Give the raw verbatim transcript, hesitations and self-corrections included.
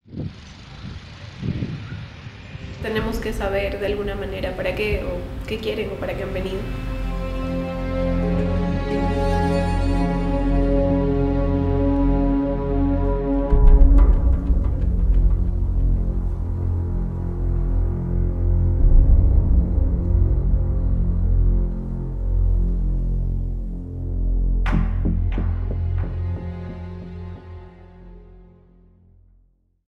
Tenemos que saber de alguna manera para qué o qué quieren o para qué han venido.